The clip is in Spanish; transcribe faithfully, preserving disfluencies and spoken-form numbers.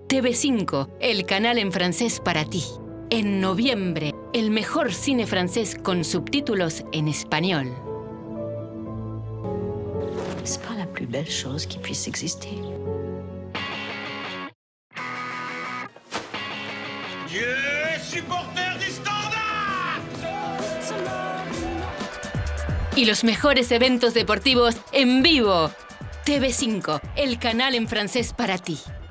T V cinco, el canal en francés para ti. En noviembre, el mejor cine francés con subtítulos en español. C'est pas la plus belle chose qui puisse exister. Dieu est supporter du Standard. Y los mejores eventos deportivos en vivo. T V cinco, el canal en francés para ti.